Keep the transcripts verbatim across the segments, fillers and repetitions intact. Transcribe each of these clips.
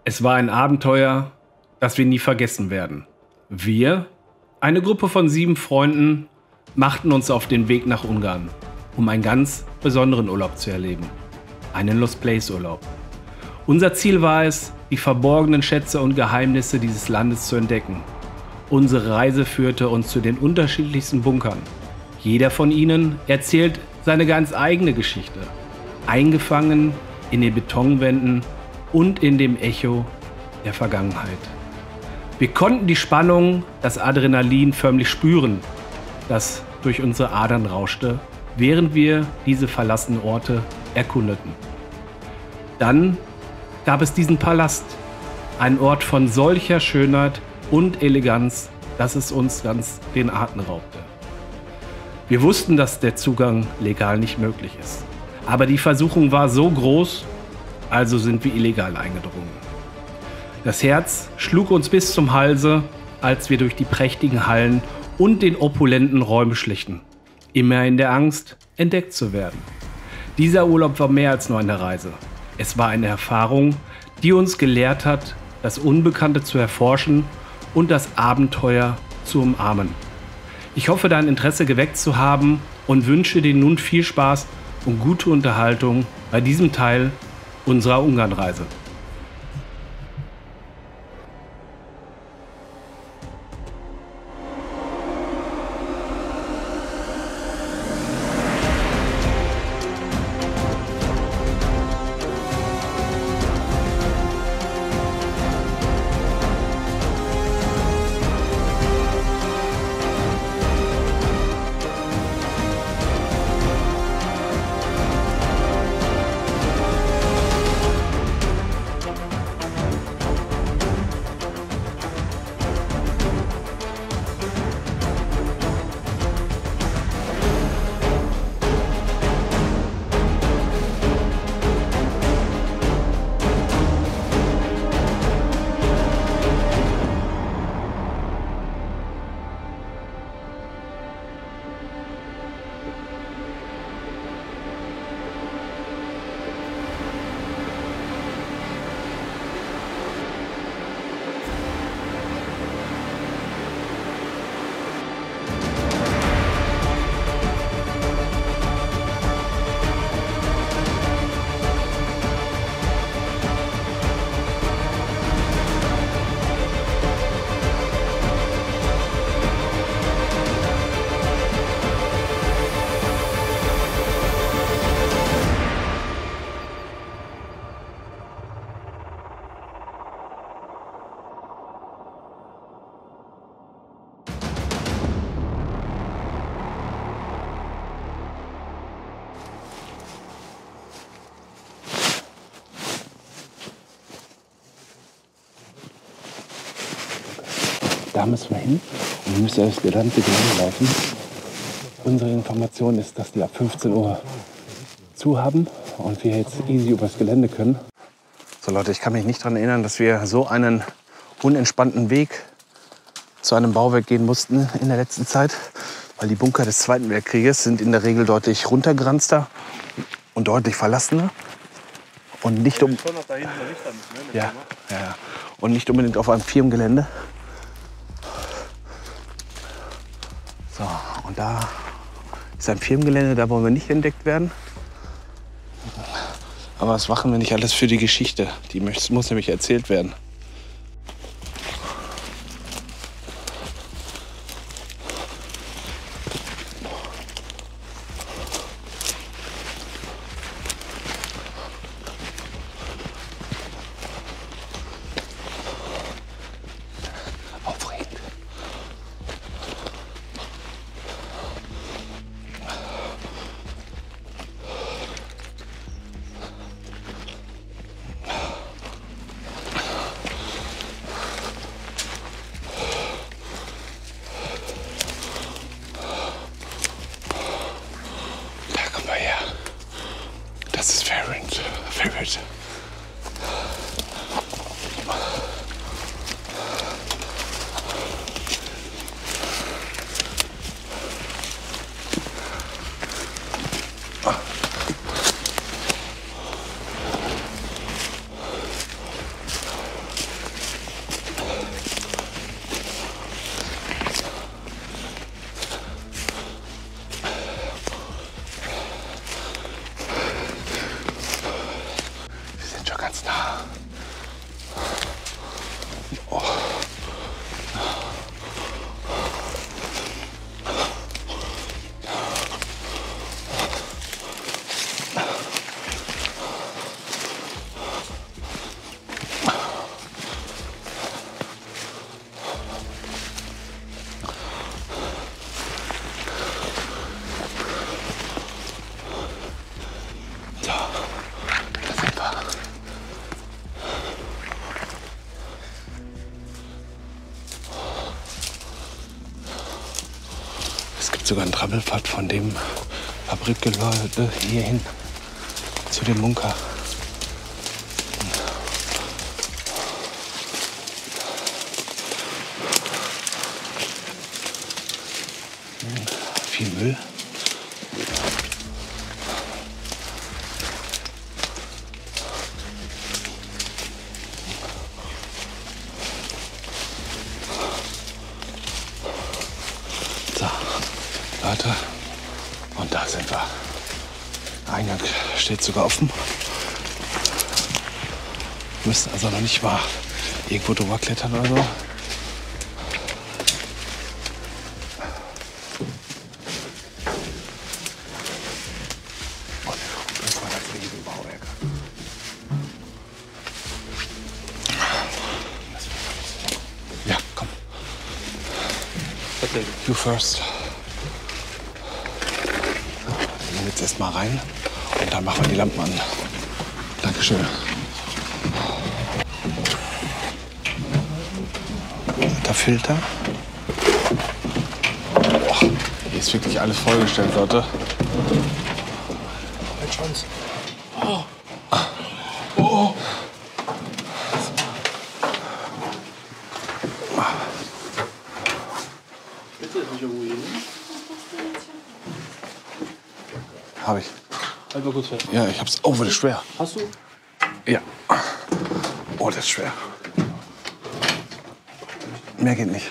Es war ein Abenteuer, das wir nie vergessen werden. Wir, eine Gruppe von sieben Freunden, machten uns auf den Weg nach Ungarn, um einen ganz besonderen Urlaub zu erleben. Einen Lost Place Urlaub. Unser Ziel war es, die verborgenen Schätze und Geheimnisse dieses Landes zu entdecken. Unsere Reise führte uns zu den unterschiedlichsten Bunkern. Jeder von ihnen erzählt seine ganz eigene Geschichte, eingefangen in den Betonwänden und in dem Echo der Vergangenheit. Wir konnten die Spannung, das Adrenalin förmlich spüren, das durch unsere Adern rauschte, während wir diese verlassenen Orte erkundeten. Dann gab es diesen Palast, ein Ort von solcher Schönheit und Eleganz, dass es uns ganz den Atem raubte. Wir wussten, dass der Zugang legal nicht möglich ist, aber die Versuchung war so groß, also sind wir illegal eingedrungen. Das Herz schlug uns bis zum Halse, als wir durch die prächtigen Hallen und den opulenten Räumen schlichen, immer in der Angst, entdeckt zu werden. Dieser Urlaub war mehr als nur eine Reise. Es war eine Erfahrung, die uns gelehrt hat, das Unbekannte zu erforschen und das Abenteuer zu umarmen. Ich hoffe, dein Interesse geweckt zu haben und wünsche dir nun viel Spaß und gute Unterhaltung bei diesem Teil unserer Ungarnreise. Da müssen wir hin und wir müssen das gesamte Gelände laufen. Unsere Information ist, dass die ab fünfzehn Uhr zu haben und wir jetzt easy übers Gelände können. So Leute, ich kann mich nicht daran erinnern, dass wir so einen unentspannten Weg zu einem Bauwerk gehen mussten in der letzten Zeit, weil die Bunker des Zweiten Weltkrieges sind in der Regel deutlich runtergeranzter und deutlich verlassener und nicht um ja, ja, und nicht unbedingt auf einem Firmengelände. So, und da ist ein Firmengelände, da wollen wir nicht entdeckt werden. Aber das machen wir nicht alles für die Geschichte. Die muss nämlich erzählt werden. Oh. Es gibt sogar einen Trampelpfad von dem Fabrikgelände hierhin zu dem Bunker. Viel Müll. Leute, und da sind wir. Der Eingang steht sogar offen. Wir müssen also noch nicht mal irgendwo drüber klettern oder so. Das war das Riesenbauwerk. Ja, komm. You first. Jetzt erst mal rein und dann machen wir die Lampen an. Dankeschön. Der Filter. Boah, hier ist wirklich alles vollgestellt, Leute. Ein Schwanz. Oh. Oh. Bitte, nicht irgendwo hin. Habe ich. Halt mal kurz fest. Ja, ich hab's. Oh, das ist schwer. Hast du? Ja. Oh, das ist schwer. Mehr geht nicht.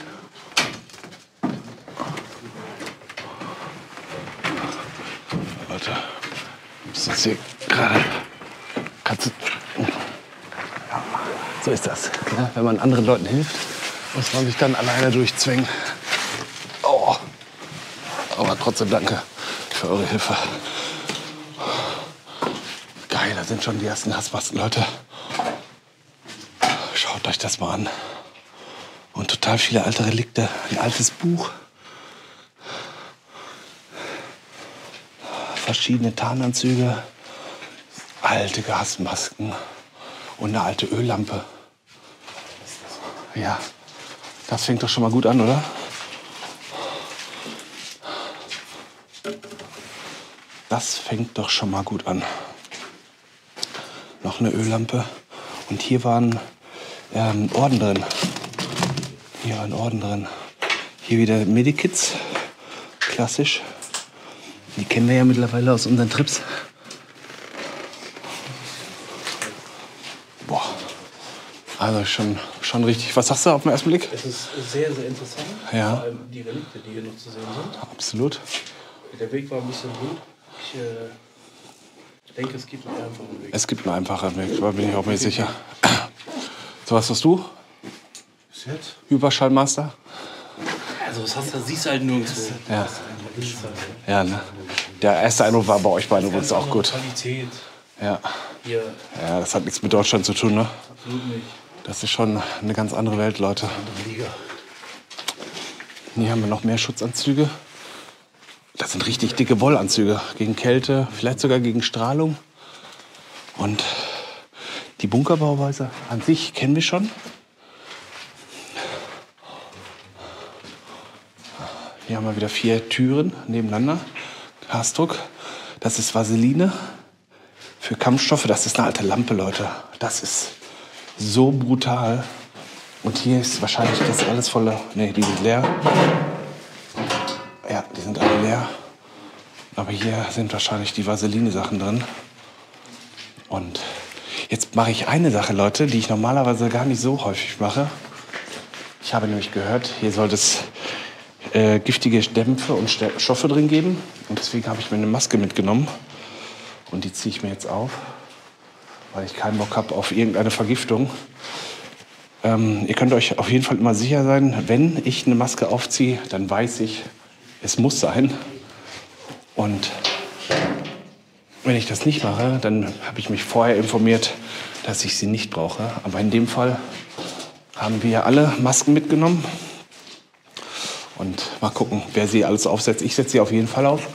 Leute, ist jetzt hier gerade. Kannst du. Ja, so ist das. Ja, wenn man anderen Leuten hilft, muss man sich dann alleine durchzwingen. Oh. Aber trotzdem danke für eure Hilfe. Geil, da sind schon die ersten Hassmasken, Leute. Schaut euch das mal an. Und total viele alte Relikte. Ein altes Buch. Verschiedene Tarnanzüge. Alte Gasmasken. Und eine alte Öllampe. Ja, das fängt doch schon mal gut an, oder? Das fängt doch schon mal gut an. Noch eine Öllampe. Und hier waren ähm, Orden drin. Hier waren Orden drin. Hier wieder Medikits. Klassisch. Die kennen wir ja mittlerweile aus unseren Trips. Boah. Also schon, schon richtig. Was sagst du auf den ersten Blick? Es ist sehr, sehr interessant. Ja. Vor allem die Relikte, die hier noch zu sehen sind. Absolut. Der Weg war ein bisschen gut. Ich äh, denke, es gibt einen einfachen Weg. Es gibt einen einfachen Weg, da bin ich auch mir sicher. So, was hast du? Bis jetzt? Überschallmaster? Also, was hast du, siehst du halt nirgendwo. Ja. Das ist halt, Ja, ne? Der erste Eindruck war bei euch beiden übrigens auch gut. Qualität. Ja. Hier, Ja, das hat nichts mit Deutschland zu tun, ne? absolut nicht. Das ist schon eine ganz andere Welt, Leute. Andere Liga. Hier haben wir noch mehr Schutzanzüge. Das sind richtig dicke Wollanzüge gegen Kälte, vielleicht sogar gegen Strahlung. Und die Bunkerbauweise an sich kennen wir schon. Hier haben wir wieder vier Türen nebeneinander. Gasdruck. Das ist Vaseline für Kampfstoffe. Das ist eine alte Lampe, Leute. Das ist so brutal. Und hier ist wahrscheinlich das alles voller. Ne, die sind leer. Ja, die sind alle leer. Aber hier sind wahrscheinlich die Vaseline-Sachen drin. Und jetzt mache ich eine Sache, Leute, die ich normalerweise gar nicht so häufig mache. Ich habe nämlich gehört, hier soll es äh, giftige Dämpfe und Stoffe drin geben. Und deswegen habe ich mir eine Maske mitgenommen. Und die ziehe ich mir jetzt auf. weil ich keinen Bock habe auf irgendeine Vergiftung. Ähm, ihr könnt euch auf jeden Fall immer sicher sein, wenn ich eine Maske aufziehe, dann weiß ich, es muss sein. Und wenn ich das nicht mache, dann habe ich mich vorher informiert, dass ich sie nicht brauche. Aber in dem Fall haben wir alle Masken mitgenommen. Und mal gucken, wer sie alles aufsetzt. Ich setze sie auf jeden Fall auf.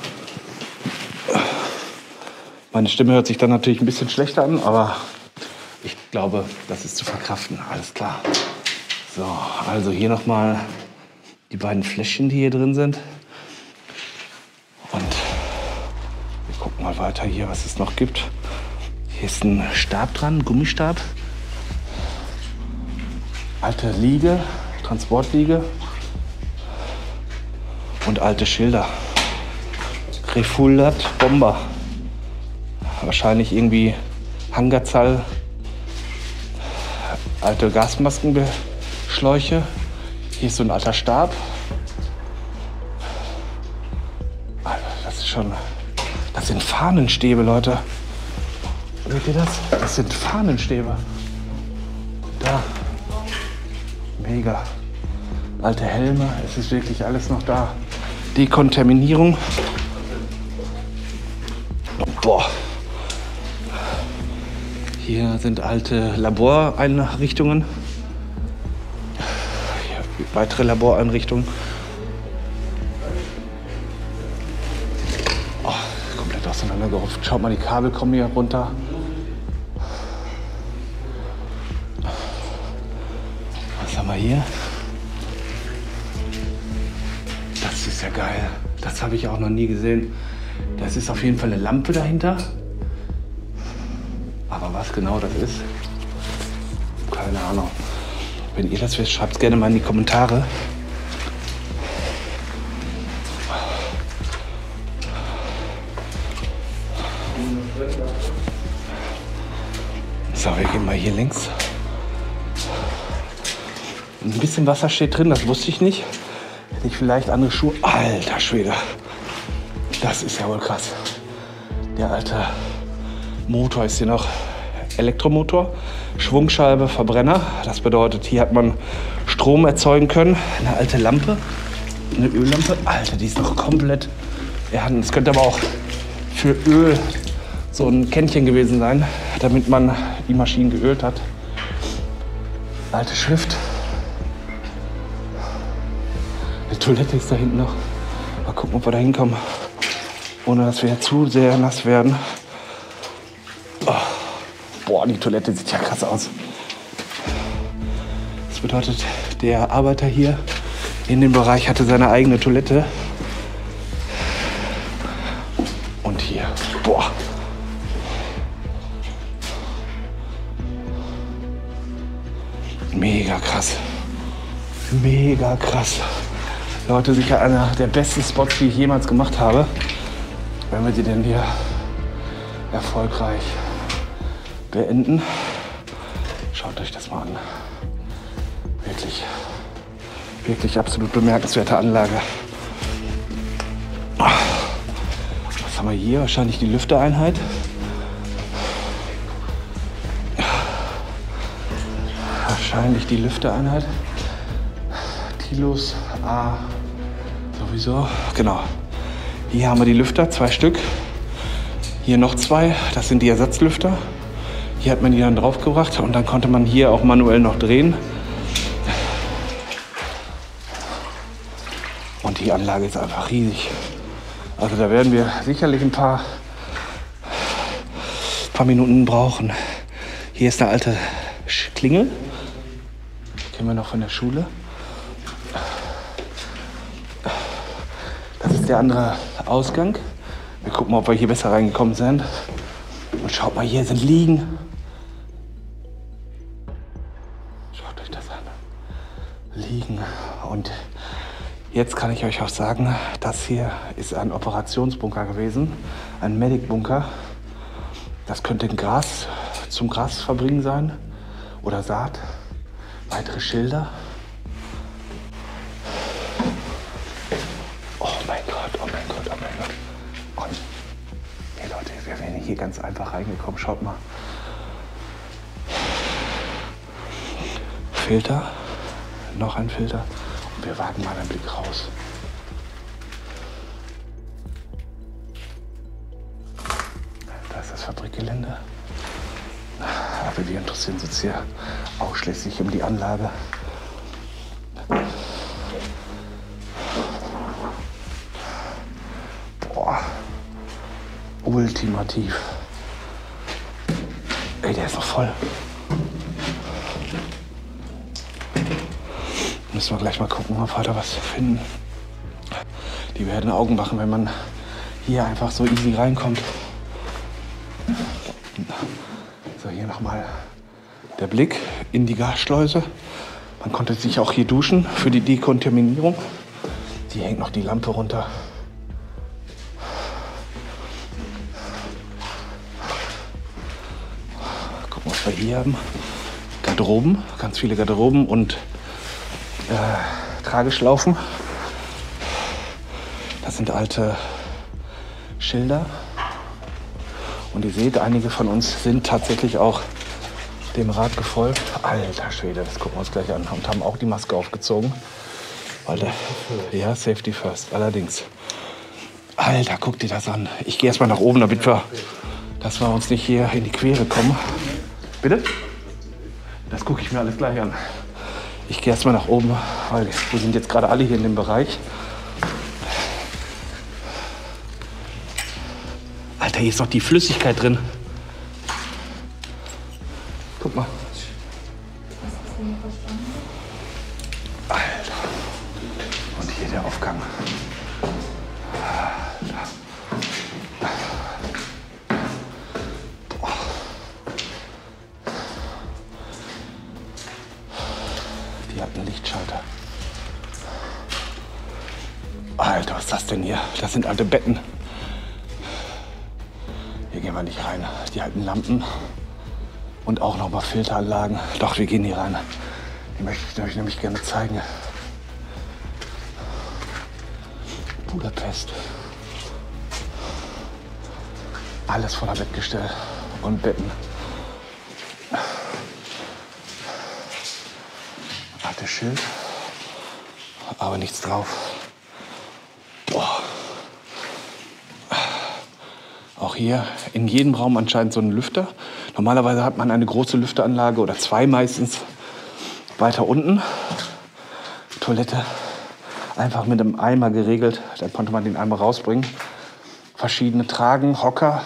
Meine Stimme hört sich dann natürlich ein bisschen schlechter an, aber ich glaube, das ist zu verkraften. Alles klar. So, also hier nochmal die beiden Fläschchen, die hier drin sind. Und wir gucken mal weiter hier, was es noch gibt. Hier ist ein Stab dran, Gummistab. Alte Liege, Transportliege. Und alte Schilder. Refullat Bomber. Wahrscheinlich irgendwie Hangarzahl. Alte Gasmaskenschläuche. Hier ist so ein alter Stab. Das ist schon. Das sind Fahnenstäbe, Leute. Seht ihr das? Das sind Fahnenstäbe. Da. Mega. Alte Helme. Es ist wirklich alles noch da. Dekontaminierung. Boah. Hier sind alte Laboreinrichtungen. Hier weitere Laboreinrichtungen. Oh, komplett auseinandergerupft. Schaut mal, die Kabel kommen hier runter. Was haben wir hier? Das ist ja geil. Das habe ich auch noch nie gesehen. Das ist auf jeden Fall eine Lampe dahinter. Aber was genau das ist, keine Ahnung. Wenn ihr das wisst, schreibt es gerne mal in die Kommentare. So, wir gehen mal hier links. Ein bisschen Wasser steht drin, das wusste ich nicht. Hätte ich vielleicht andere Schuhe. Alter Schwede. Das ist ja wohl krass. Der alte Motor ist hier noch Elektromotor. Schwungscheibe, Verbrenner. Das bedeutet, hier hat man Strom erzeugen können. Eine alte Lampe. Eine Öllampe. Alter, die ist noch komplett erhalten. Es könnte aber auch für Öl so ein Kännchen gewesen sein, damit man die Maschinen geölt hat. Alte Schrift. Die Toilette ist da hinten noch. Mal gucken, ob wir da hinkommen, ohne dass wir zu sehr nass werden. Oh. Boah, die Toilette sieht ja krass aus. Das bedeutet, der Arbeiter hier in dem Bereich hatte seine eigene Toilette. Und hier, boah. Mega krass. Mega krass. Leute, sicher einer der besten Spots, die ich jemals gemacht habe. Wenn wir sie denn hier erfolgreich beenden. Schaut euch das mal an. Wirklich, wirklich absolut bemerkenswerte Anlage. Was haben wir hier? Wahrscheinlich die Lüftereinheit. Wahrscheinlich die Lüftereinheit. Tilus A sowieso. Genau. Hier haben wir die Lüfter, zwei Stück. Hier noch zwei, das sind die Ersatzlüfter. Hier hat man die dann draufgebracht und dann konnte man hier auch manuell noch drehen. Und die Anlage ist einfach riesig. Also da werden wir sicherlich ein paar, paar Minuten brauchen. Hier ist eine alte Klingel. Kennen wir noch von der Schule. Das ist der andere Ausgang. Wir gucken mal, ob wir hier besser reingekommen sind. Und schaut mal, hier sind Liegen. Schaut euch das an. Liegen. Und jetzt kann ich euch auch sagen, das hier ist ein Operationsbunker gewesen. Ein Medic-Bunker. Das könnte ein Gras zum Gras verbringen sein. Oder Saat. Weitere Schilder. Oh mein Gott, oh mein Gott, oh mein Gott. Und, hey Leute, wir wären hier ganz einfach reingekommen. Schaut mal. Filter. Noch ein Filter. Und wir wagen mal einen Blick raus. Da ist das Fabrikgelände. Aber wir interessieren uns hier ausschließlich um die Anlage. Boah. Ultimativ. Ey, der ist noch voll. Müssen wir gleich mal gucken, ob wir da was finden. Die werden Augen machen, wenn man hier einfach so easy reinkommt. So, hier nochmal der Blick in die Gasschleuse. Man konnte sich auch hier duschen für die Dekontaminierung. Hier hängt noch die Lampe runter. Gucken, was wir hier haben. Garderoben, ganz viele Garderoben und äh, Trageschlaufen. Das sind alte Schilder. Und ihr seht, einige von uns sind tatsächlich auch dem Rat gefolgt. Alter Schwede, das gucken wir uns gleich an. Und haben auch die Maske aufgezogen. Weil der, ja, Safety first, allerdings. Alter, guck dir das an. Ich gehe erstmal nach oben, damit wir, dass wir uns nicht hier in die Quere kommen. Bitte? Das gucke ich mir alles gleich an. Ich gehe erstmal nach oben, weil wir sind jetzt gerade alle hier in dem Bereich. Alter, hier ist noch die Flüssigkeit drin. Guck mal. Alter. Und hier der Aufgang. Alter. Boah. Die hat einen Lichtschalter. Alter, was ist das denn hier? Das sind alte Betten. Hier gehen wir nicht rein. Die alten Lampen und auch noch mal Filteranlagen. Doch, wir gehen hier rein. Die möchte ich euch nämlich gerne zeigen. Budapest. Alles voller Bettgestell und Betten. Altes Schild, aber nichts drauf. Boah. Auch hier in jedem Raum anscheinend so einen Lüfter. Normalerweise hat man eine große Lüfteranlage oder zwei meistens weiter unten. Toilette einfach mit einem Eimer geregelt. Dann konnte man den Eimer rausbringen. Verschiedene Tragen, Hocker,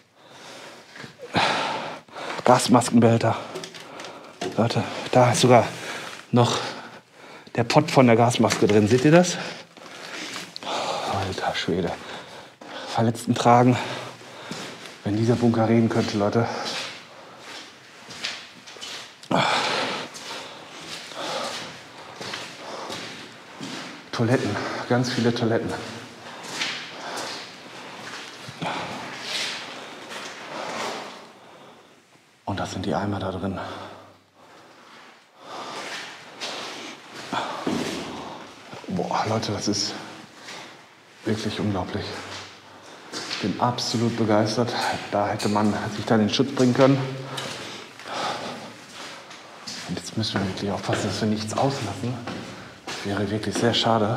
Gasmaskenbehälter. Leute, da ist sogar noch der Pott von der Gasmaske drin. Seht ihr das? Alter Schwede. Verletzten tragen. Wenn dieser Bunker reden könnte, Leute. Toiletten, ganz viele Toiletten. Und das sind die Eimer da drin. Boah, Leute, das ist wirklich unglaublich. Ich bin absolut begeistert. Da hätte man sich dann in Schutz bringen können. Und jetzt müssen wir wirklich aufpassen, dass wir nichts auslassen. Das wäre wirklich sehr schade.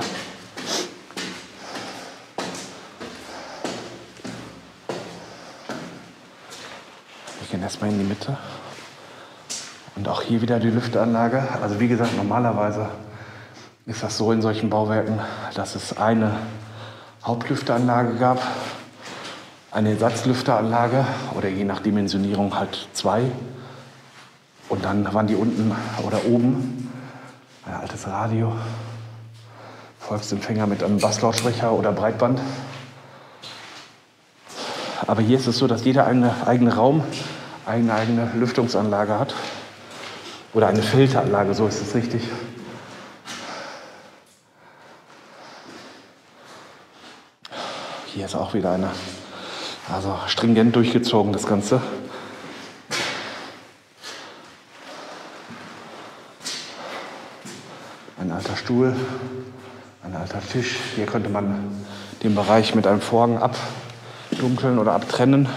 Wir gehen erstmal in die Mitte. Und auch hier wieder die Lüfteanlage. Also wie gesagt, normalerweise ist das so in solchen Bauwerken, dass es eine Hauptlüfteanlage gab, eine Ersatzlüfteranlage oder je nach Dimensionierung halt zwei. Und dann waren die unten oder oben ein altes Radio, Volksempfänger mit einem Basslautsprecher oder Breitband. Aber hier ist es so, dass jeder eine eigene Raum, eine eigene Lüftungsanlage hat. Oder eine Filteranlage, so ist es richtig. Hier ist auch wieder eine. Also stringent durchgezogen, das Ganze. Ein alter Stuhl, ein alter Tisch. Hier könnte man den Bereich mit einem Vorhang abdunkeln oder abtrennen.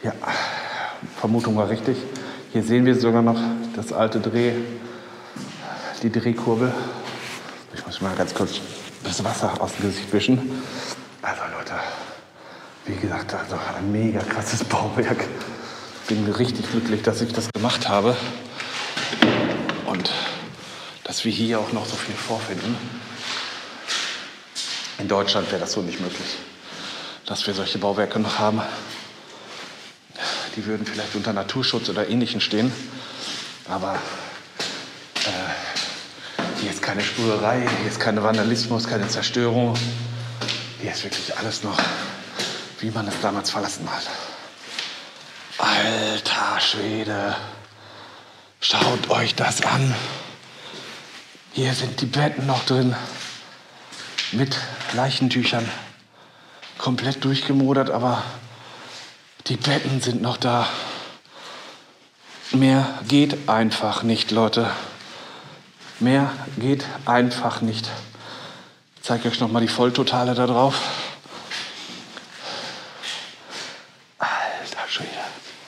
Ja, Vermutung war richtig. Hier sehen wir sogar noch das alte Dreh, die Drehkurbel. Ich muss mal ganz kurz das Wasser aus dem Gesicht wischen. Also Leute, wie gesagt, also ein mega krasses Bauwerk. Bin richtig glücklich, dass ich das gemacht habe. Und dass wir hier auch noch so viel vorfinden. In Deutschland wäre das so nicht möglich, dass wir solche Bauwerke noch haben. Die würden vielleicht unter Naturschutz oder Ähnlichem stehen. Aber äh, hier ist keine Spurerei, hier ist kein Vandalismus, keine Zerstörung. Hier ist wirklich alles noch, wie man es damals verlassen hat. Alter Schwede, schaut euch das an. Hier sind die Betten noch drin, mit Leichentüchern, komplett durchgemodert, aber die Betten sind noch da. Mehr geht einfach nicht, Leute. Mehr geht einfach nicht. Ich zeige euch noch mal die Volltotale da drauf. Alter Schwede.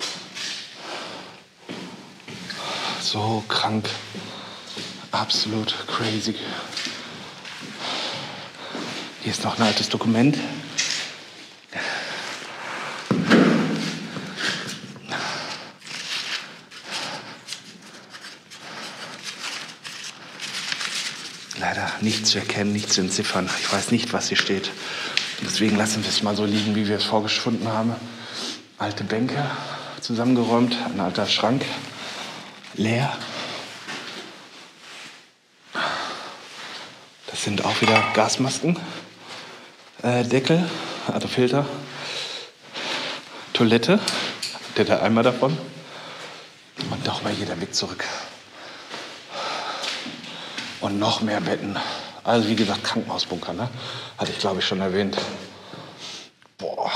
So krank. Absolut crazy. Hier ist noch ein altes Dokument. Leider nichts zu erkennen, nichts zu entziffern. Ich weiß nicht, was hier steht. Deswegen lassen wir es mal so liegen, wie wir es vorgefunden haben. Alte Bänke zusammengeräumt, ein alter Schrank leer. Das sind auch wieder Gasmasken, äh, Deckel, also Filter, Toilette, der der Eimer davon und nochmal hier der Weg zurück. Und noch mehr Betten. Also wie gesagt, Krankenhausbunker, ne? Hatte ich, glaube ich, schon erwähnt. Boah.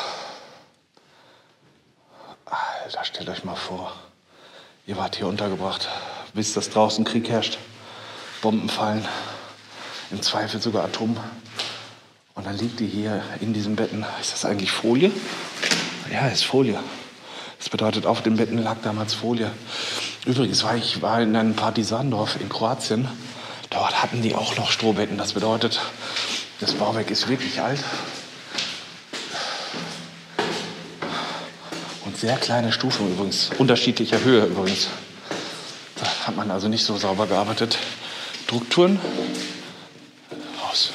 Alter, stellt euch mal vor, ihr wart hier untergebracht, bis das draußen Krieg herrscht, Bomben fallen, im Zweifel sogar Atom. Und dann liegt ihr hier in diesen Betten. Ist das eigentlich Folie? Ja, ist Folie. Das bedeutet, auf den Betten lag damals Folie. Übrigens war ich war in einem Partisandorf in Kroatien. Dort hatten die auch noch Strohbetten. Das bedeutet, das Bauwerk ist wirklich alt. Und sehr kleine Stufen übrigens, unterschiedlicher Höhe übrigens. Da hat man also nicht so sauber gearbeitet. Strukturen aus,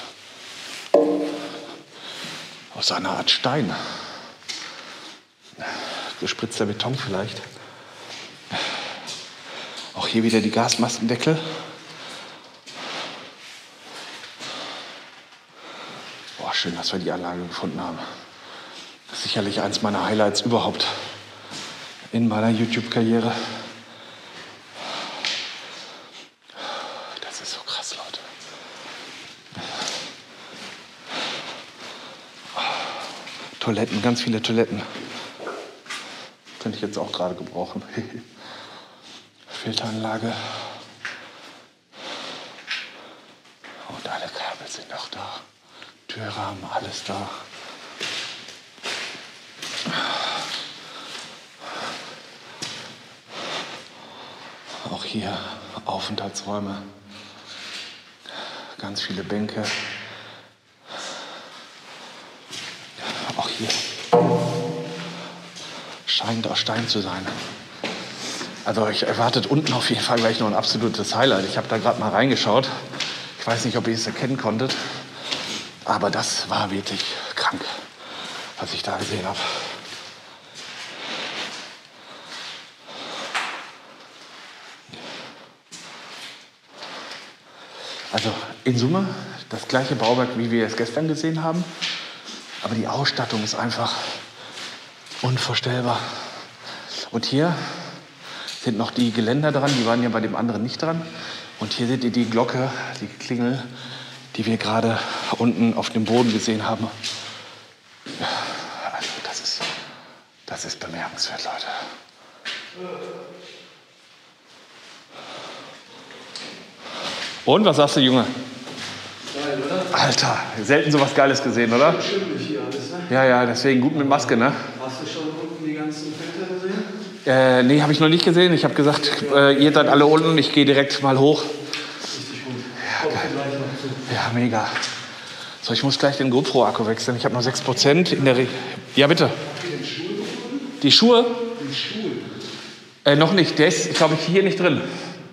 aus einer Art Stein. Gespritzter Beton vielleicht. Auch hier wieder die Gasmaskendeckel. Schön, dass wir die Anlage gefunden haben. Das ist sicherlich eins meiner Highlights überhaupt in meiner YouTube-Karriere. Das ist so krass, Leute. Toiletten, ganz viele Toiletten. Könnte ich jetzt auch gerade gebrauchen. Filteranlage. Und alle Kabel sind noch da. Türrahmen, alles da. Auch hier Aufenthaltsräume. Ganz viele Bänke. Auch hier scheint aus Stein zu sein. Also euch erwartet unten auf jeden Fall gleich noch ein absolutes Highlight. Ich habe da gerade mal reingeschaut. Ich weiß nicht, ob ihr es erkennen konntet. Aber das war wirklich krank, was ich da gesehen habe. Also in Summe das gleiche Bauwerk, wie wir es gestern gesehen haben. Aber die Ausstattung ist einfach unvorstellbar. Und hier sind noch die Geländer dran, die waren ja bei dem anderen nicht dran. Und hier seht ihr die Glocke, die Klingel, die wir gerade unten auf dem Boden gesehen haben. Also das ist, das ist bemerkenswert, Leute. Und, was sagst du, Junge? Geil, oder? Alter, selten sowas Geiles gesehen, oder? Schimmelig hier alles, ne? Ja, ja, deswegen gut mit Maske, ne? Hast du schon unten die ganzen Filter? Äh, nee, habe ich noch nicht gesehen. Ich habe gesagt, äh, ihr seid alle unten, ich gehe direkt mal hoch. Ja, geil. Ja, mega. So, ich muss gleich den GoPro-Akku wechseln. Ich habe noch sechs Prozent in der Re Ja, bitte. Die Schuhe? Die Schuhe? Äh, noch nicht. Der ist, glaube ich, hier nicht drin.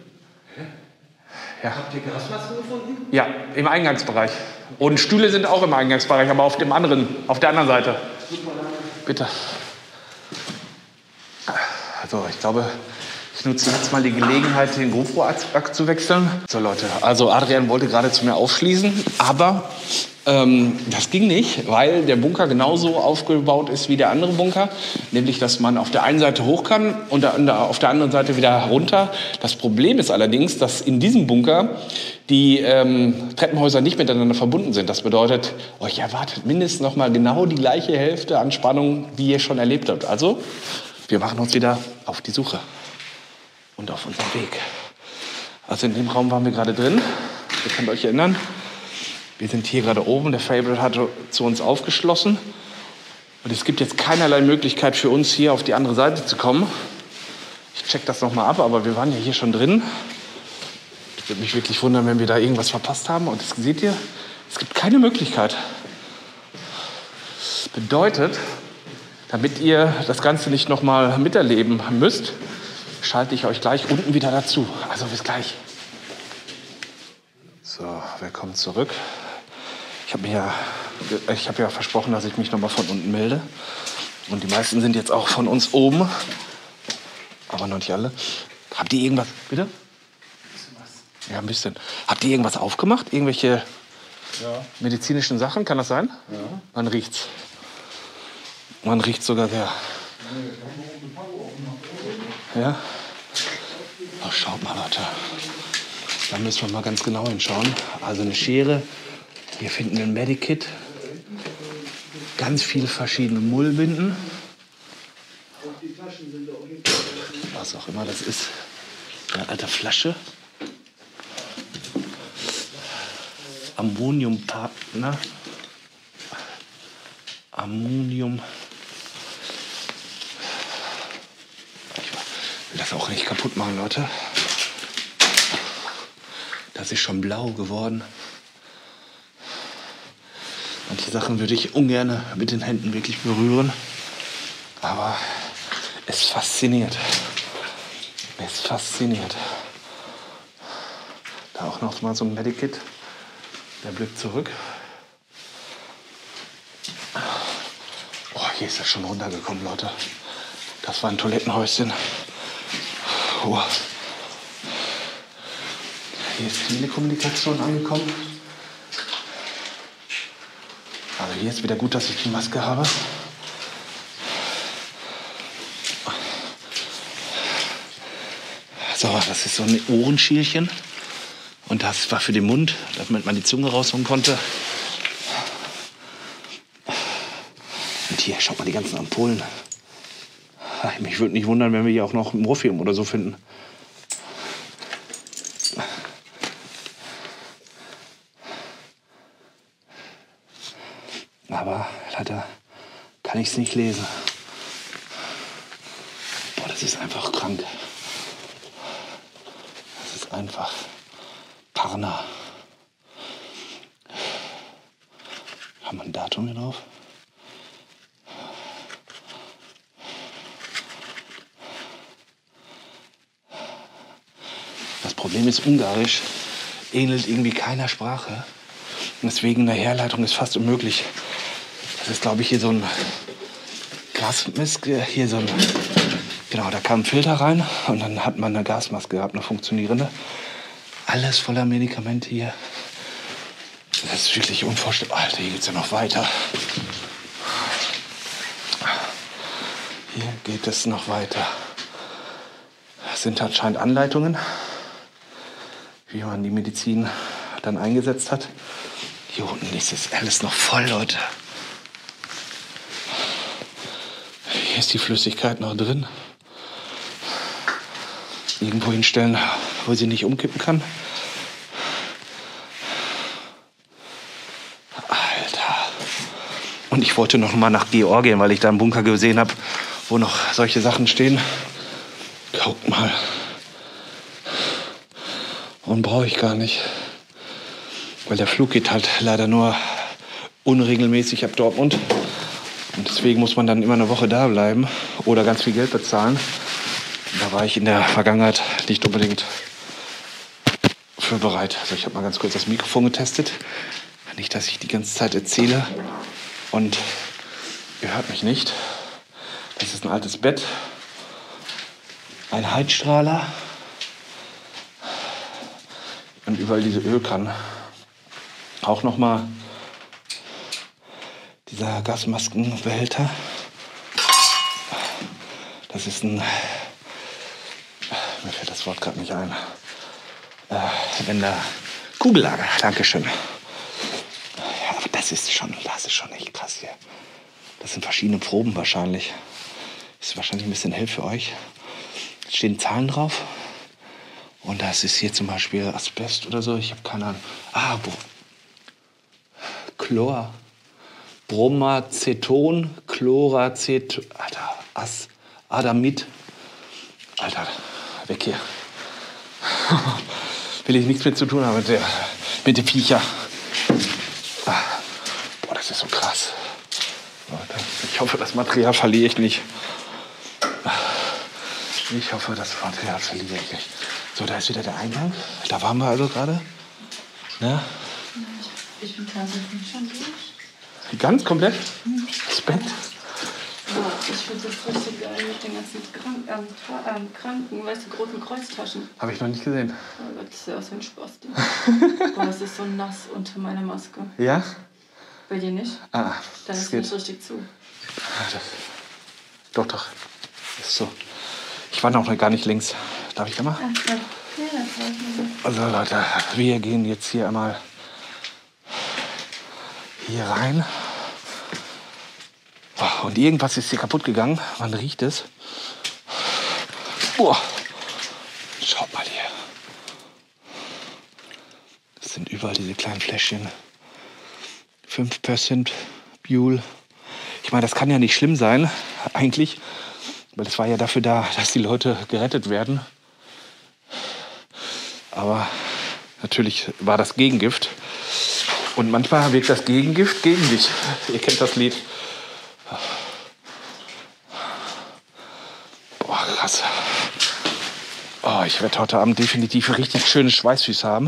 Ja. Habt ihr Gasmasken gefunden? Ja, im Eingangsbereich. Und Stühle sind auch im Eingangsbereich, aber auf dem anderen, auf der anderen Seite. Bitte. Also, ich glaube, ich nutze jetzt mal die Gelegenheit, den GoPro-Akku zu wechseln. So, Leute, also Adrian wollte gerade zu mir aufschließen, aber ähm, das ging nicht, weil der Bunker genauso aufgebaut ist wie der andere Bunker. Nämlich, dass man auf der einen Seite hoch kann und auf der anderen Seite wieder runter. Das Problem ist allerdings, dass in diesem Bunker die ähm, Treppenhäuser nicht miteinander verbunden sind. Das bedeutet, euch erwartet mindestens noch mal genau die gleiche Hälfte an Spannung, wie ihr schon erlebt habt. Also, wir machen uns wieder auf die Suche und auf unseren Weg. Also in dem Raum waren wir gerade drin. Ihr könnt euch erinnern. Wir sind hier gerade oben. Der Favorite hat zu uns aufgeschlossen. Und es gibt jetzt keinerlei Möglichkeit für uns, hier auf die andere Seite zu kommen. Ich check das noch mal ab, aber wir waren ja hier schon drin. Ich würde mich wirklich wundern, wenn wir da irgendwas verpasst haben. Und das seht ihr, es gibt keine Möglichkeit. Bedeutet, damit ihr das Ganze nicht noch mal miterleben müsst, schalte ich euch gleich unten wieder dazu. Also bis gleich. So, willkommen zurück. Ich habe mir ja, ich habe ja versprochen, dass ich mich noch mal von unten melde. Und die meisten sind jetzt auch von uns oben. Aber noch nicht alle. Habt ihr irgendwas? Bitte? Ja, ein bisschen. Habt ihr irgendwas aufgemacht? Irgendwelche ja. medizinischen Sachen? Kann das sein? Ja. Man riecht's. Man riecht sogar sehr. Ja? Oh, schaut mal, Leute. Da müssen wir mal ganz genau hinschauen. Also eine Schere. Wir finden ein Medikit. Ganz viele verschiedene Mullbinden. Was auch immer das ist. Eine alte Flasche. Ammoniumpartner. Ammonium. Ich will das auch nicht kaputt machen, Leute. Das ist schon blau geworden. Manche Sachen würde ich ungern mit den Händen wirklich berühren. Aber es fasziniert. Es fasziniert. Da auch noch mal so ein Medikit. Der Blick zurück. Oh, hier ist das schon runtergekommen, Leute. Das war ein Toilettenhäuschen. Oh. Hier ist Telekommunikation angekommen. Also hier ist wieder gut, dass ich die Maske habe. So, das ist so ein Ohrenschielchen. Und das war für den Mund, damit man die Zunge rausholen konnte. Und hier, schaut mal die ganzen Ampullen. Mich würde nicht wundern, wenn wir hier auch noch Morphium oder so finden. Aber leider kann ich es nicht lesen. Boah, das ist einfach krank. Das ist einfach Parna. Haben wir ein Datum hier drauf? Das Problem ist, Ungarisch ähnelt irgendwie keiner Sprache. Und deswegen eine Herleitung ist fast unmöglich. Das ist, glaube ich, hier so ein Gasmaske, hier so ein, genau, da kam ein Filter rein und dann hat man eine Gasmaske gehabt, eine funktionierende. Alles voller Medikamente hier. Das ist wirklich unvorstellbar. Alter, hier geht's ja noch weiter. Hier geht es noch weiter. Das sind anscheinend Anleitungen, wie man die Medizin dann eingesetzt hat. Hier unten ist das alles noch voll, Leute. Hier ist die Flüssigkeit noch drin. Irgendwo hinstellen, wo sie nicht umkippen kann. Alter. Und ich wollte noch mal nach Georgien, weil ich da einen Bunker gesehen habe, wo noch solche Sachen stehen. Guck mal. Und brauche ich gar nicht. Weil der Flug geht halt leider nur unregelmäßig ab Dortmund. Und deswegen muss man dann immer eine Woche da bleiben oder ganz viel Geld bezahlen. Da war ich in der Vergangenheit nicht unbedingt für bereit. Also ich habe mal ganz kurz das Mikrofon getestet. Nicht, dass ich die ganze Zeit erzähle und ihr hört mich nicht. Das ist ein altes Bett, ein Heizstrahler und überall diese Ölkannen. Auch noch mal dieser Gasmaskenbehälter. Das ist ein, mir fällt das Wort gerade nicht ein, äh, wenn der Kugellager. Dankeschön. Ja, aber das ist schon, das ist schon echt krass hier. Das sind verschiedene Proben wahrscheinlich. Ist wahrscheinlich ein bisschen hell für euch. Es stehen Zahlen drauf. Und das ist hier zum Beispiel Asbest oder so. Ich habe keine Ahnung. Ah, Bro Chlor. Bromaceton, Chloraceton. Alter, As Adamit. Alter, weg hier. Will ich nichts mit zu tun haben mit, der, mit den Viecher. Boah, das ist so krass. Ich hoffe, das Material verliere ich nicht. Ich hoffe, das Material verliere ich nicht. So, da ist wieder der Eingang. Da waren wir also gerade. Ja. Ich bin tatsächlich schon durch. Ganz komplett? Mhm. Das Bett? Ja, ich finde das richtig geil mit den ganzen Krank ähm, ähm, Kranken, weißt du, großen Kreuztaschen. Habe ich noch nicht gesehen. Oh Gott, das sieht aus wie ein Spasti. Boah, es ist so nass unter meiner Maske. Ja? Bei dir nicht? Ah, Dann das ist geht. nicht richtig zu. Ah, das, doch, doch. Ist so. Ich war noch gar nicht links. Darf ich da mal? Ach, ja. Ja, das war ich nicht. Also Leute, wir gehen jetzt hier einmal hier rein. Oh, und irgendwas ist hier kaputt gegangen. Man riecht es. Boah. Schaut mal hier. Das sind überall diese kleinen Fläschchen. fünf Prozent Buell. Ich meine, das kann ja nicht schlimm sein, eigentlich. Weil es war ja dafür da, dass die Leute gerettet werden. Aber natürlich war das Gegengift. Und manchmal wirkt das Gegengift gegen dich. Ihr kennt das Lied. Boah, krass. Oh, ich werde heute Abend definitiv richtig schöne Schweißfüße haben.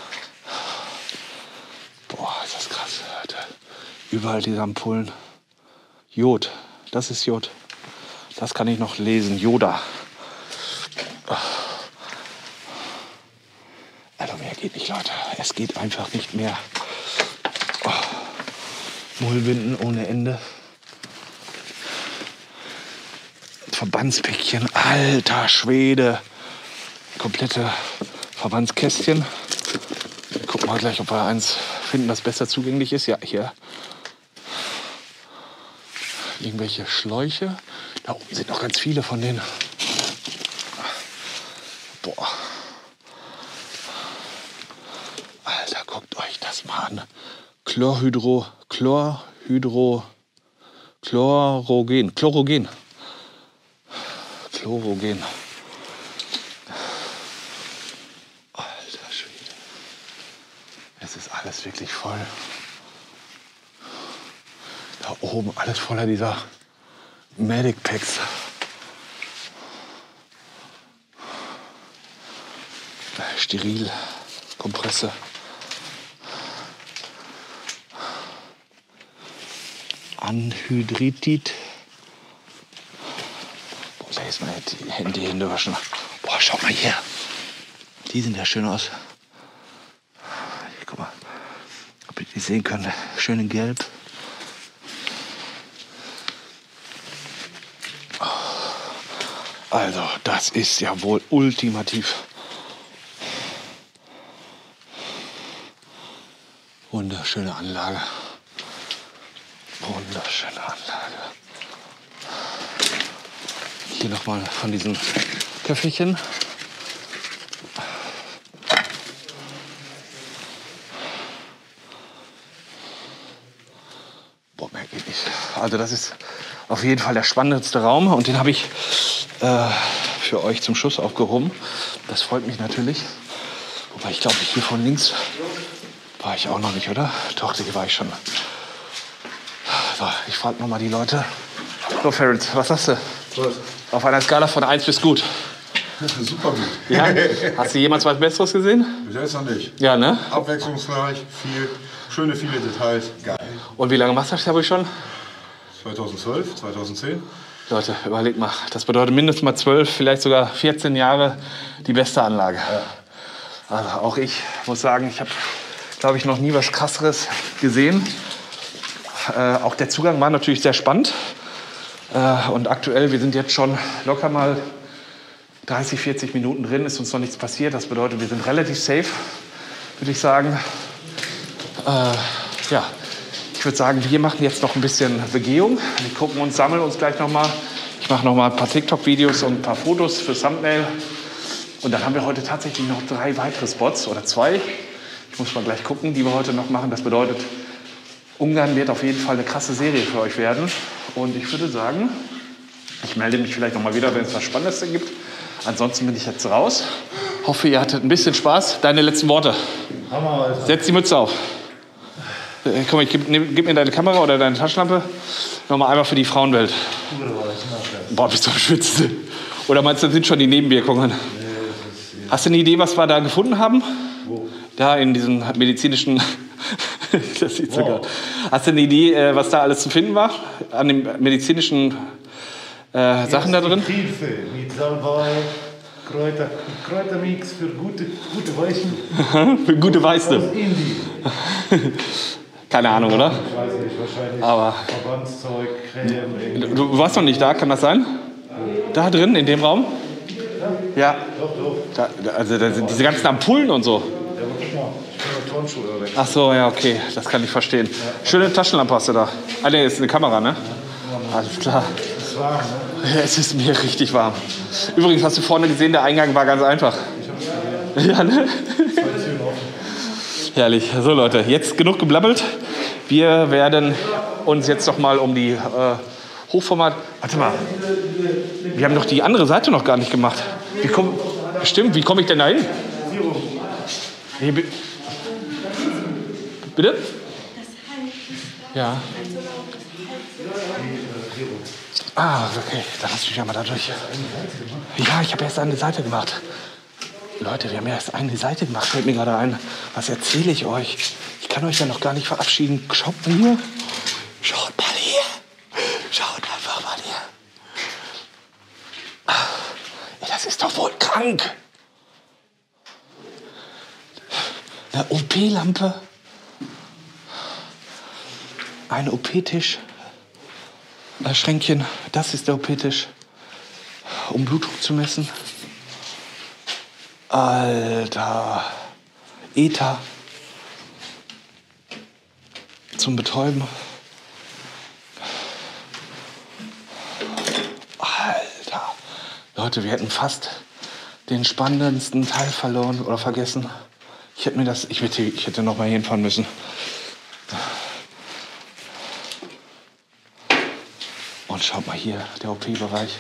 Boah, ist das krass, Leute. Überall diese Ampullen. Jod, das ist Jod. Das kann ich noch lesen. Yoda. Also mehr geht nicht, Leute. Es geht einfach nicht mehr. Oh. Mullbinden ohne Ende. Verbandspäckchen. Alter Schwede. Komplette Verbandskästchen. Gucken wir gleich, ob wir eins finden, das besser zugänglich ist. Ja, hier. Irgendwelche Schläuche. Da oben sind noch ganz viele von denen. Boah. Alter, guckt euch das mal an. Chlorhydro, Chlorhydro, Chlorogen, Chlorogen. Chlorogen. Alter Schwede. Es ist alles wirklich voll. Da oben alles voller dieser Medic Packs. Steril, Kompresse. Anhydritit. Boah, da ist mal die Hände, die Hände waschen. Boah, schaut mal hier. Die sehen ja schön aus. Hier, guck mal. Ob ihr die sehen könnt. Schön in Gelb. Also, das ist ja wohl ultimativ. Wunderschöne Anlage. Wunderschöne Anlage. Hier nochmal von diesen Köfferchen. Boah, mehr geht nicht. Also das ist auf jeden Fall der spannendste Raum. Und den habe ich äh, für euch zum Schluss aufgehoben. Das freut mich natürlich. Wobei ich glaube, hier von links war ich auch noch nicht, oder? Doch, hier war ich schon. So, ich frage noch mal die Leute. So, Ferenc, was sagst du? Was? Auf einer Skala von eins bis gut. Super gut. Ja? Hast du jemals was Besseres gesehen? Bis jetzt noch nicht. Ja, ne? Abwechslungsreich, viel, schöne, viele Details. Geil. Und wie lange machst du das, glaube ich, schon? zweitausendzwölf, zweitausendzehn. Leute, überleg mal. Das bedeutet mindestens mal zwölf, vielleicht sogar vierzehn Jahre die beste Anlage. Ja. Also auch ich muss sagen, ich habe, glaube ich, noch nie was Krasseres gesehen. Äh, auch der Zugang war natürlich sehr spannend. Äh, und aktuell, wir sind jetzt schon locker mal dreißig, vierzig Minuten drin, ist uns noch nichts passiert. Das bedeutet, wir sind relativ safe, würde ich sagen. Äh, ja, ich würde sagen, wir machen jetzt noch ein bisschen Begehung. Wir gucken uns, sammeln uns gleich noch mal. Ich mache noch mal ein paar TikTok-Videos und ein paar Fotos für Thumbnail. Und dann haben wir heute tatsächlich noch drei weitere Spots oder zwei. Ich muss mal gleich gucken, die wir heute noch machen. Das bedeutet, Ungarn wird auf jeden Fall eine krasse Serie für euch werden. Und ich würde sagen, ich melde mich vielleicht noch mal wieder, wenn es was Spannendes gibt. Ansonsten bin ich jetzt raus. Hoffe, ihr hattet ein bisschen Spaß. Deine letzten Worte. Hammer, Alter. Setz die Mütze auf. Äh, Komm, ich gib, nehm, gib mir deine Kamera oder deine Taschenlampe. Nochmal einmal für die Frauenwelt. Boah, bist du am Schwitzen. Oder meinst du, das sind schon die Nebenwirkungen? Hast du eine Idee, was wir da gefunden haben? Wo? Da in diesen medizinischen... das sieht so Wow. geil. Hast du eine Idee, äh, was da alles zu finden war? An den medizinischen äh, Sachen da drin? Hilfe mit Salbei, Kräuter, Kräutermix für gute, gute Weichen Für gute aus Weiße. Indien. Keine Ahnung, oder? Ich weiß nicht, wahrscheinlich Aber- Verbandszeug, Creme, irgendwie. Du, du warst noch nicht da, kann das sein? Da drin, in dem Raum? Ja. Doch, doch. Da, da- also da sind diese ganzen Ampullen und so. Ja, aber guck mal, ich kann nur Turnschuhe weg. Ach so, ja, okay, das kann ich verstehen. Schöne Taschenlampe hast du da. Ah, nee, ist eine Kamera, ne? Alles klar. Es ist warm, ne? Ja, es ist mir richtig warm. Übrigens, hast du vorne gesehen, der Eingang war ganz einfach. Ja, ne? Zwei Türen offen. Herrlich. So, Leute, jetzt genug geblabbelt. Wir werden uns jetzt noch mal um die äh, Hochformat... Warte mal, wir haben doch die andere Seite noch gar nicht gemacht. Wie komm, stimmt, wie komme ich denn da hin? Nee, bi- Bitte? Ja. Ah, okay, dann lass mich ja mal da durch. Ja, ich habe erst eine Seite gemacht. Leute, wir haben erst eine Seite gemacht, fällt mir gerade ein. Was erzähle ich euch? Ich kann euch ja noch gar nicht verabschieden. Schaut mal hier. Schaut mal hier. Schaut einfach mal hier. Ey, das ist doch wohl krank. Eine O P-Lampe. Ein O P-Tisch. Ein Schränkchen. Das ist der O P-Tisch. Um Blutdruck zu messen. Alter. Ether. Zum Betäuben. Alter. Leute, wir hätten fast den spannendsten Teil verloren oder vergessen. Ich hätte mir das, ich hätte, ich hätte noch mal hinfahren müssen. Und schaut mal hier, der O P-Bereich.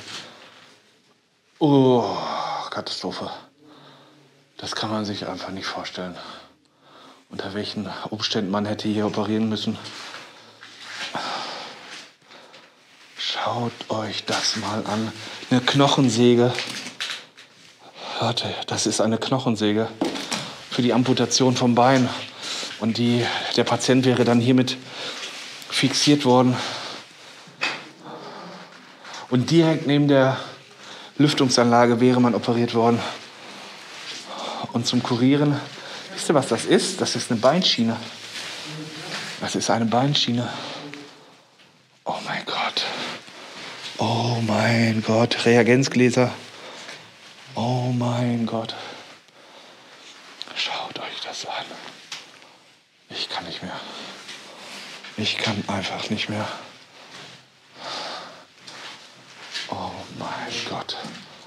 Oh, Katastrophe. Das kann man sich einfach nicht vorstellen. Unter welchen Umständen man hätte hier operieren müssen. Schaut euch das mal an. Eine Knochensäge. Leute, das ist eine Knochensäge für die Amputation vom Bein. Und die, der Patient wäre dann hiermit fixiert worden. Und direkt neben der Lüftungsanlage wäre man operiert worden. Und zum Kurieren, wisst ihr, was das ist? Das ist eine Beinschiene. Das ist eine Beinschiene. Oh mein Gott. Oh mein Gott. Reagenzgläser. Oh mein Gott. Schaut euch das an. Ich kann nicht mehr. Ich kann einfach nicht mehr. Oh mein Gott.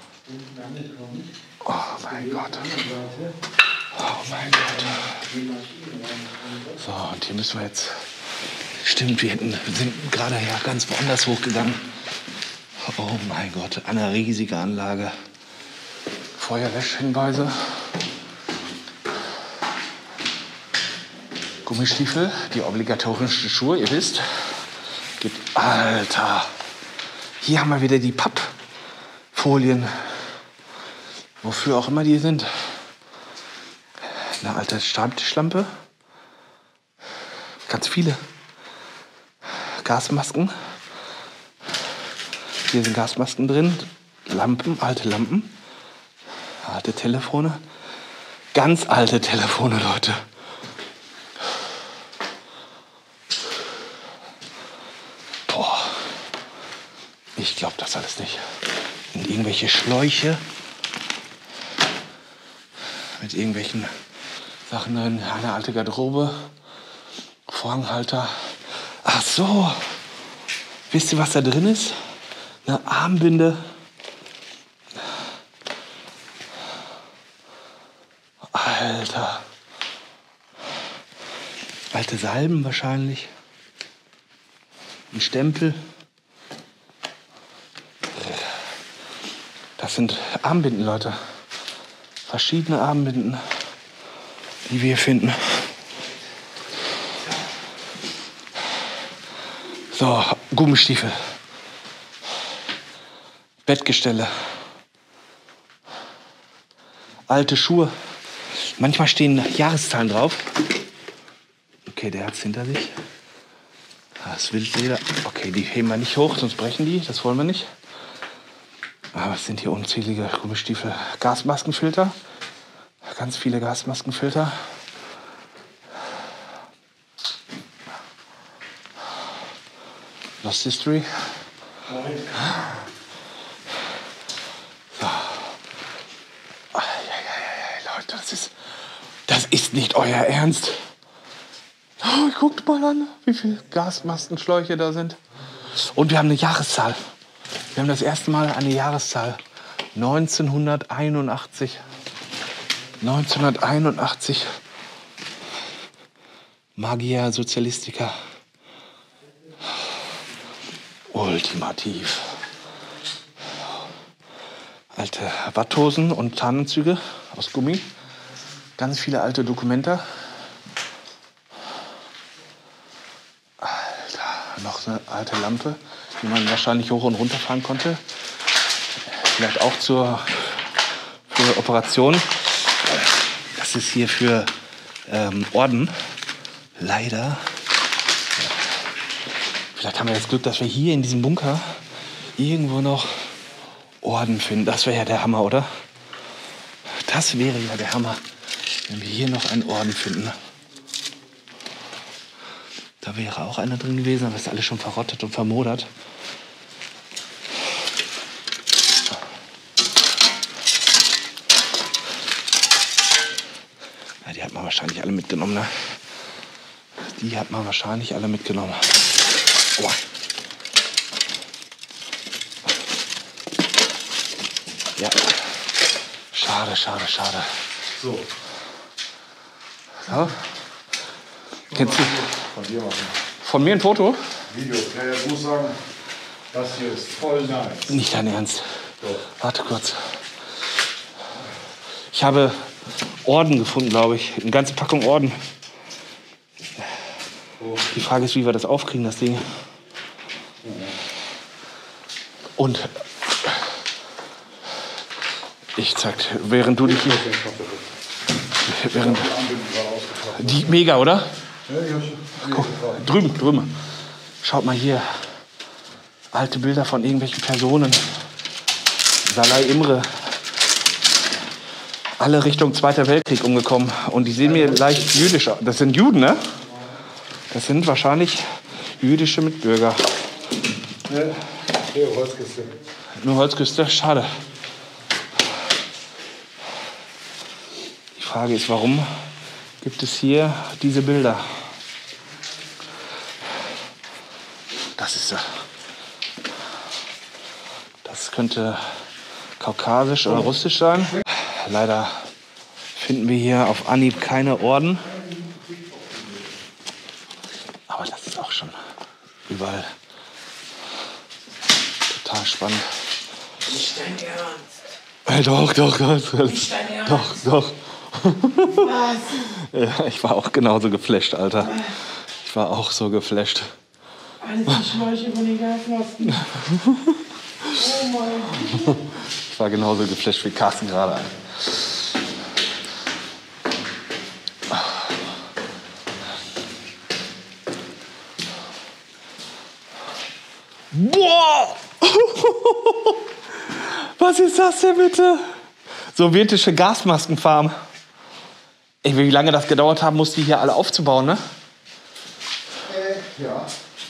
Oh mein Gott. Oh mein Gott. So, und hier müssen wir jetzt Stimmt, wir hätten, sind gerade ja ganz woanders hochgegangen. Oh mein Gott, eine riesige Anlage. Feuerlöschhinweise. Gummistiefel, die obligatorischen Schuhe, ihr wisst. Gibt, Alter. Hier haben wir wieder die Pappfolien. Wofür auch immer die sind. Eine alte Schreibtischlampe. Ganz viele. Gasmasken. Hier sind Gasmasken drin. Lampen, alte Lampen. Alte Telefone. Ganz alte Telefone, Leute. Boah. Ich glaube das alles nicht. Und irgendwelche Schläuche. Mit irgendwelchen Sachen drin. Eine alte Garderobe. Vorhanghalter. Ach so. Wisst ihr, was da drin ist? Eine Armbinde. Alter. Alte Salben wahrscheinlich. Ein Stempel. Das sind Armbinden, Leute. Verschiedene Armbinden, die wir hier finden. So, Gummistiefel. Bettgestelle. Alte Schuhe. Manchmal stehen Jahreszahlen drauf. Okay, der hat es hinter sich. Das Wildleder. Okay, die heben wir nicht hoch, sonst brechen die. Das wollen wir nicht. Aber es sind hier unzählige Gummistiefel. Gasmaskenfilter. Ganz viele Gasmaskenfilter. Lost History. So. Leute, das ist, das ist nicht euer Ernst. Oh, guckt mal an, wie viele Gasmaskenschläuche da sind. Und wir haben eine Jahreszahl. Wir haben das erste Mal eine Jahreszahl. neunzehnhunderteinundachtzig. neunzehnhunderteinundachtzig. Magia Sozialistica. Ultimativ. Alte Watthosen und Tarnanzüge aus Gummi. Ganz viele alte Dokumente. Alter, noch eine alte Lampe, die man wahrscheinlich hoch und runter fahren konnte. Vielleicht auch zur für Operation. Das ist hier für ähm, Orden. Leider. Vielleicht haben wir jetzt Glück, dass wir hier in diesem Bunker irgendwo noch Orden finden. Das wäre ja der Hammer, oder? Das wäre ja der Hammer, wenn wir hier noch einen Orden finden. Da wäre auch einer drin gewesen, aber ist alles schon verrottet und vermodert. Ja, die hat man wahrscheinlich alle mitgenommen, ne? Die hat man wahrscheinlich alle mitgenommen. Oh. Ja. Schade, schade, schade. So. So. Kennst du? Von dir machen. Von mir ein Foto? Video. Ja, ja, ich muss sagen, das hier ist voll nice. Nicht dein Ernst. Doch. Warte kurz. Ich habe Orden gefunden, glaube ich. Eine ganze Packung Orden. Die Frage ist, wie wir das aufkriegen, das Ding. Und ich zeig, während du dich hier... Während, die mega, oder? Guck, drüben, drüben. Schaut mal hier. Alte Bilder von irgendwelchen Personen. Salai Imre. Alle Richtung Zweiter Weltkrieg umgekommen. Und die sehen mir leicht jüdisch aus. Das sind Juden, ne? Das sind wahrscheinlich jüdische Mitbürger. Ja, hier, Holzkiste. Nur Holzküste, schade. Die Frage ist, warum gibt es hier diese Bilder? Das ist ja. Das könnte kaukasisch oder russisch sein. Leider finden wir hier auf Anhieb keine Orden. Aber das ist auch schon weil total spannend. Nicht dein Ernst. Hey, doch, doch, doch. Nicht dein Ernst. Doch, doch. Was? Ja, ich war auch genauso geflasht, Alter. Ich war auch so geflasht. Alles die Schläuche von den Gasmasken. Oh mein Gott. Ich war genauso geflasht wie Carsten gerade. Boah! Was ist das denn bitte? Sowjetische Gasmaskenfarm. Ey, wie lange das gedauert haben muss, die hier alle aufzubauen, ne? Äh, ja.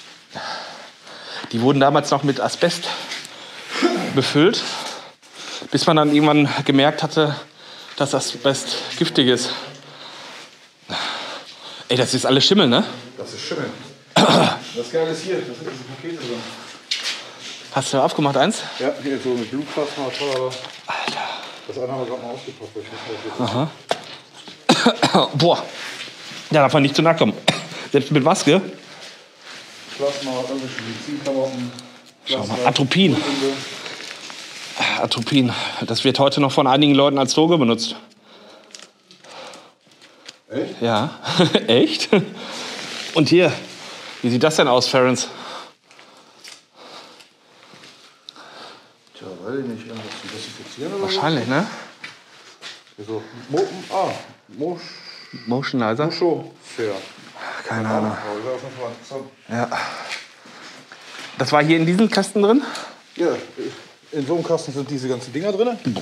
Die wurden damals noch mit Asbest befüllt, bis man dann irgendwann gemerkt hatte, dass Asbest giftig ist. Ey, das ist alles Schimmel, ne? Das ist Schimmel. Das Geile ist hier, da sind diese Pakete drin. Hast du aufgemacht, eins? Ja, hier so mit Blutplasma, toll, aber Alter. das eine haben wir gerade mal ausgepackt. Weil ich nicht Aha. Boah. Ja, darf man nicht zu nahe kommen. Selbst mit Maske. Plasma, irgendwelche Medizinklamotten. Schau mal, Atropin. Atropin. Das wird heute noch von einigen Leuten als Droge benutzt. Echt? Ja. Echt? Und hier, wie sieht das denn aus, Ferenc? Tja, weiß ich nicht. Irgendwas zu desinfizieren oder Wahrscheinlich, ne? so? So, Mo ah, Mosch, Motionizer? Moscho, fair. Keine Ahnung. Aber das war auf jeden Fall interessant. Ja. Das war hier in diesen Kasten drin? Ja, in so einem Kasten sind diese ganzen Dinger drin. Boah.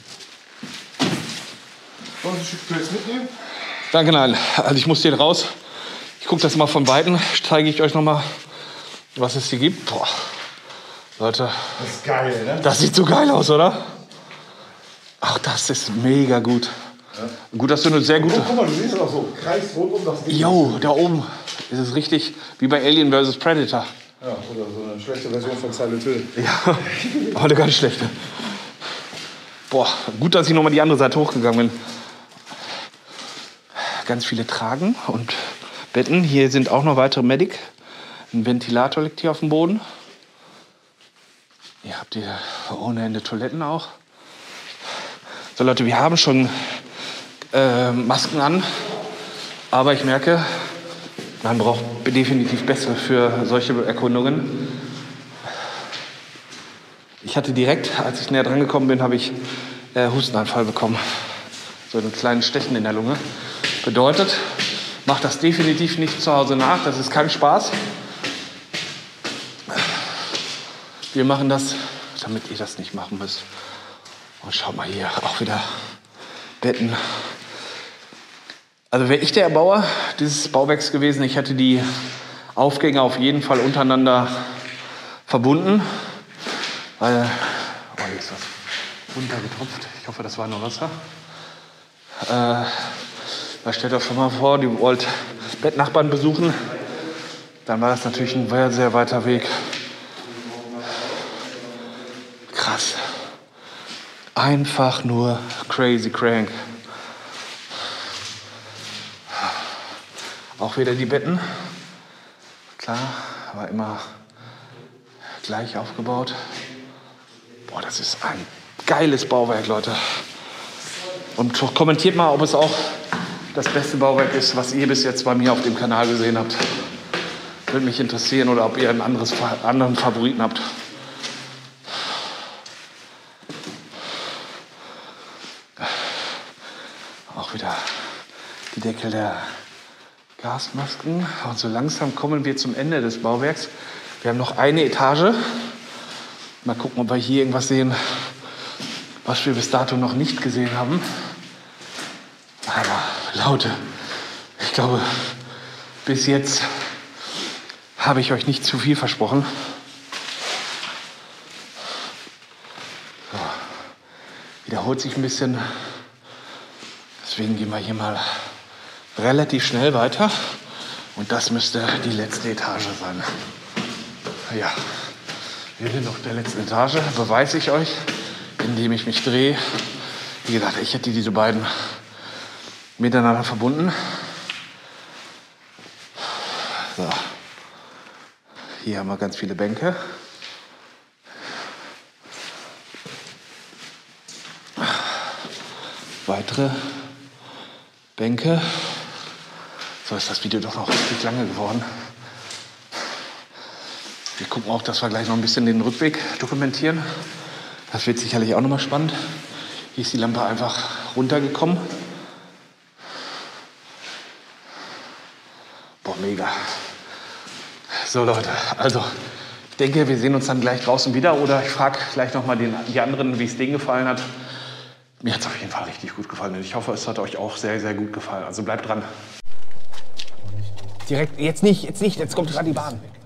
Wollen Sie Stück Pilz mitnehmen? Danke, nein. Also ich muss hier raus. Ich gucke das mal von Weitem. Zeige ich euch noch mal, was es hier gibt. Boah. Leute, Das ist geil, ne? das sieht so geil aus, oder? Ach, das ist mega gut. Ja. Gut, dass du eine sehr gute... Oh, guck mal, du siehst das auch so. Kreis rund um das Ding. Jo, da oben ist es richtig wie bei Alien versus. Predator. Ja, oder so eine schlechte Version von Silent Hill. Ja, aber eine ganz schlechte. Boah, gut, dass ich noch mal die andere Seite hochgegangen bin. Ganz viele Tragen und Betten. Hier sind auch noch weitere Medic. Ein Ventilator liegt hier auf dem Boden. Hier habt ihr ohne Ende Toiletten auch. So Leute, wir haben schon äh, Masken an. Aber ich merke, man braucht definitiv bessere für solche Erkundungen. Ich hatte direkt, als ich näher dran gekommen bin, habe ich äh, Hustenanfall bekommen. So einen kleinen Stechen in der Lunge. Bedeutet, macht das definitiv nicht zu Hause nach. Das ist kein Spaß. Wir machen das, damit ihr das nicht machen müsst. Und schaut mal hier, auch wieder Betten. Also wäre ich der Erbauer dieses Bauwerks gewesen, ich hätte die Aufgänge auf jeden Fall untereinander verbunden. Weil, oh, hier ist was runtergetropft. Ich hoffe, das war nur Wasser. Äh, weil stellt euch schon mal vor, ihr wollt Bettnachbarn besuchen. Dann war das natürlich ein sehr, sehr weiter Weg. Krass. Einfach nur crazy crank. Auch wieder die Betten. Klar, aber immer gleich aufgebaut. Boah, das ist ein geiles Bauwerk, Leute. Und kommentiert mal, ob es auch das beste Bauwerk ist, was ihr bis jetzt bei mir auf dem Kanal gesehen habt. Würde mich interessieren, oder ob ihr einen anderes, anderen Favoriten habt. Auch wieder die Deckel der Gasmasken. Und so langsam kommen wir zum Ende des Bauwerks. Wir haben noch eine Etage. Mal gucken, ob wir hier irgendwas sehen, was wir bis dato noch nicht gesehen haben. Aber Leute, ich glaube, bis jetzt habe ich euch nicht zu viel versprochen. So, wiederholt sich ein bisschen. Deswegen gehen wir hier mal relativ schnell weiter. Und das müsste die letzte Etage sein. Ja, wir sind auf der letzten Etage. Beweise ich euch, indem ich mich drehe. Wie gesagt, ich hätte diese beiden miteinander verbunden. So. Hier haben wir ganz viele Bänke. Weitere Bänke. So ist das Video doch noch richtig lange geworden. Wir gucken auch, dass wir gleich noch ein bisschen den Rückweg dokumentieren. Das wird sicherlich auch noch mal spannend. Hier ist die Lampe einfach runtergekommen. Boah, mega. So Leute, also ich denke, wir sehen uns dann gleich draußen wieder oder ich frage gleich noch mal den, die anderen, wie es denen gefallen hat. Mir hat es auf jeden Fall richtig gut gefallen und ich hoffe, es hat euch auch sehr, sehr gut gefallen. Also bleibt dran. Direkt, jetzt nicht, jetzt nicht, jetzt kommt gerade die Bahn.